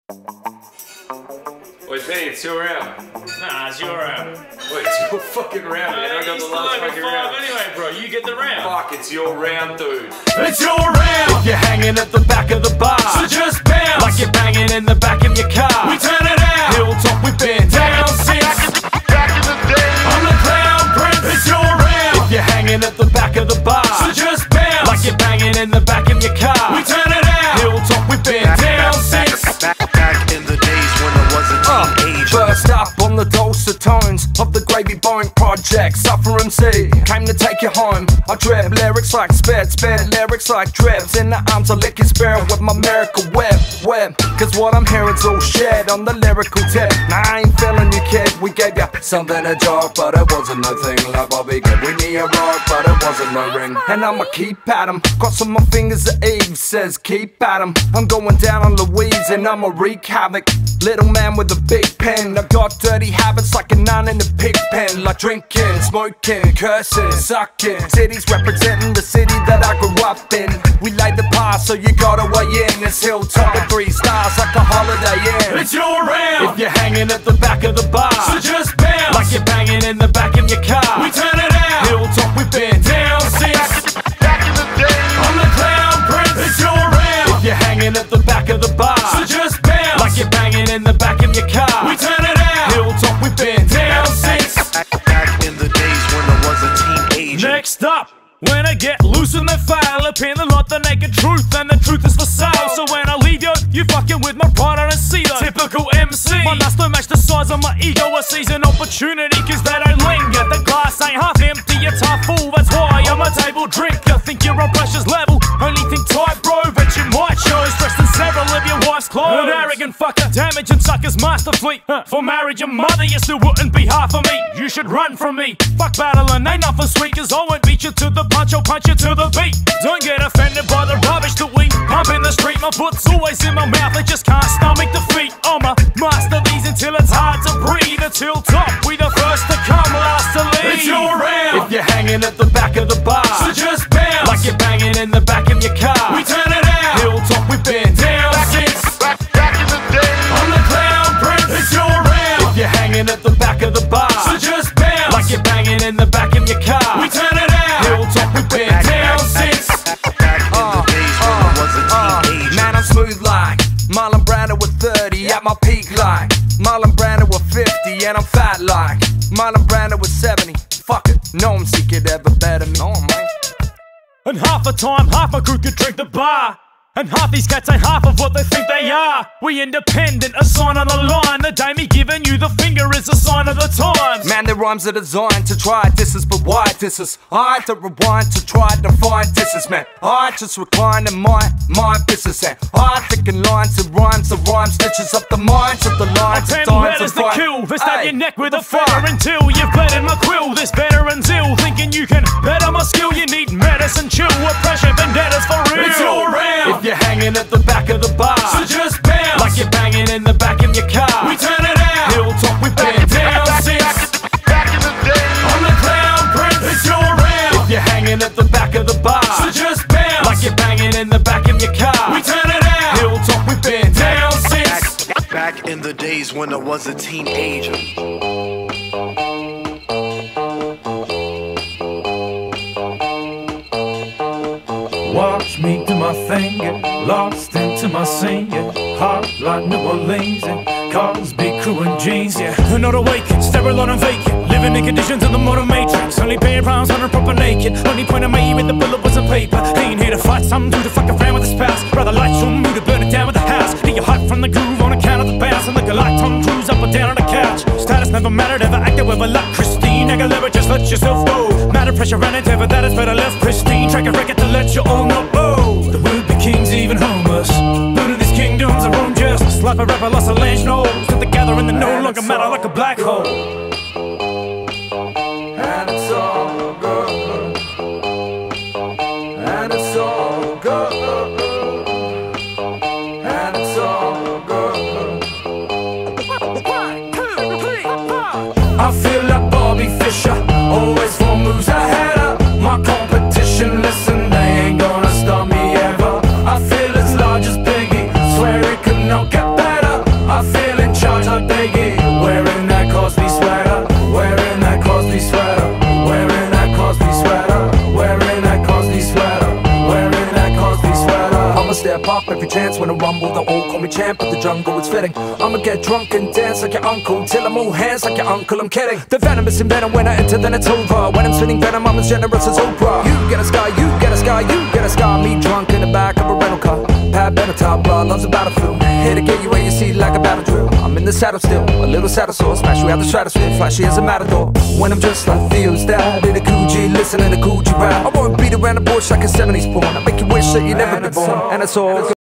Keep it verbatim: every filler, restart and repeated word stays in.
Wait, hey, it's your round. Nah, it's your round. Wait, it's your fucking round, man. I got the last fucking round. Anyway, bro, you get the round. Fuck, it's your round, dude. It's your round. If you're hanging at the back of the bar, so just bounce like you're banging in the back of your car. We turn it out. Hilltop, we've been down since back in the day. I'm the clown prince. It's your round. If you're hanging at the back of the bar, so just bounce like you're banging in the back of your car. We turn it out. Hilltop, we've been down since back, back in the days when I was a teenager. Uh, first up on the dulcet tones of the Gravy Bone Project, Suffer M C came to take you home. I drip lyrics like spit, spit lyrics like drips. In the arms of lick your spirit with my miracle web, web. Cause what I'm hearing's all shared on the lyrical tip. Now I ain't feeling you, kid. We gave you something to jog, but it wasn't no thing like Bobby gave we need a rock, but it wasn't no ring. And I'ma keep at 'em, crossing my fingers at Eve says keep at 'em. I'm going down on Louise and I'ma wreak havoc. Little man with a big pen, I've got dirty habits like a nun in a pig pen. Like drinking, smoking, cursing, sucking. Cities representing the city that I grew up in. We laid the path so you gotta weigh in. This hilltop with three stars like a holiday inn. It's your round. If you're hanging at the back of the bar, so just bounce like you're banging in the back of your car. We turn it out. Hilltop, we've been down since back in the day. I'm the clown prince. It's your round. If you're hanging at the back of the bar, so just bounce like you're banging in the back of your car. We turn it out. Hilltop, we've been down since back in the days when I was a teenager. Next up, when I get loose in the file, I pin a lot the naked truth, and the truth is for sale. So when I leave you, you fucking with my pride on a seat. Typical M C. My nuts don't match the size of my ego. I seize an opportunity, cause they don't linger. The glass ain't half empty, it's half full. That's why I'm a table drinker. Think you're on pressure's level, only think tight, bro. Bet you might show stressed in several of your wife's clothes. An arrogant fucker, damaging suckers masterfully. Huh. For marriage your mother, you still wouldn't be half of me. You should run from me. Fuck battling, ain't nothing sweet, cause I won't beat you to the punch, I'll punch you to the beat. Don't get offended by the rubbish that we pump in the street. My foot's always in my mouth, I just can't stomach defeat. I'm a master these until it's hard to breathe. Until top, we the first to come, last to leave. It's your round. If you're hanging at the back of the bar, so just bounce like you're banging in the back of your car. We turn it out. Hilltop, we've been down back since back, back in the day. I'm the clown prince. It's your round. If you're hanging at the back of the bar, so just bounce like you're banging in the back of your car. We turn it out. Hilltop, we've been back, down back, since back in the days when I was a teenager. Man, I'm smooth like Marlon Brando with thirty at my peak like Marlon Brando with fifty, and I'm fat like Marlon Brando with seventy. Fuck it, no M C could ever better me. No, man. And half the time, half my crew could drink the bar. And half these cats ain't half of what they think they are. We independent, a sign on the line. The day me giving you the finger is a sign of the times. Man, their rhymes are designed to try disses, but why disses? I had to rewind to try to find disses, man. I just recline in my, my business, and I think in lines and rhymes, the rhyme stitches up the minds of the lines. Ten letters to kill, they stab your neck with a feather until you've bled in my quill. This veteran's ill, thinking you can better my skill. You need medicine, chill, with pressure, vendettas for real. It's your round. If you're hanging at the back of the bar, so just bounce like you're banging in the back of your car. We turn it out. Hilltop, we've been down since back in the day. I'm the clown prince. It's your round. If you're hanging at the back of the bar, so just bounce like you're banging in the back of your car. We turn it out. Hilltop, we've been down since back, back in the days when I was a teenager. Watch me do my thing, get lost into my scene, yeah. Hot like New Orleans, and cars, big crew and jeans, yeah. They're not awake, sterile and vacant, living in conditions of the modern matrix. Only paying pounds on a proper naked. Only point of my aim with the bullet was a paper. Ain't here to fight some dude to fuck around with his past. Rather light your mood to burn it down with the house. Get your hype from the groove on account of the bounce. And look a like Tom Cruise up or down on the couch. Status never mattered, ever acted with a like Christine. Aguilera, just let yourself go. Matter pressure and endeavor, that is better left pristine. Track a record to let you all know. Oh, the would-be kings even homeless. Buddha these kingdoms are own justice. Life a rapper lost a land nose. Put together and they no longer matter like a black hole. and it's all good, and it's all good, and it's all good. I feel like Bobby Fischer, always four moves ahead of my competition. Listen, they ain't gonna stop me ever. I feel as large as Biggie, swear it could not get better. I feel in charge, I dig it. Wearing that Cosby sweater, wearing that Cosby sweater, wearing that Cosby sweater, wearing that Cosby sweater, wearing that Cosby sweater. I'ma step up every chance when I rumble. They all call me champ, but the jungle is fitting. I'ma get drunk and dance like your uncle till I move hands like your uncle. I'm kidding. The venom is in venom. When I enter, then it's over. When I'm spitting venom, I'm as generous as Oprah. You get a sky, you get a sky, you get a sky. Me drunk in the back of a rental car. Pat Benatar, bro, loves a battlefield. Here to get you where you see like a battle drill. I'm in the saddle still, a little saddle sore. Smash you out the stratosphere, flashy as a matador. When I'm just like Theo's dad, in a Gucci, listening to Gucci rap. I won't beat around the bush like a seventies porn. I make you wish that you'd never be born. And it's all